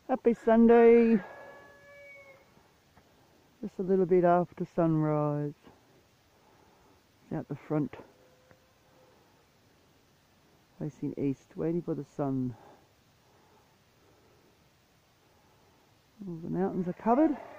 Happy Sunday, just a little bit after sunrise. It's out the front, facing east, waiting for the sun. All the mountains are covered.